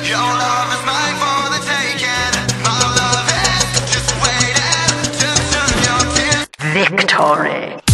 Your love is mine for the taking. My love is just waiting to turn your tears. Victory.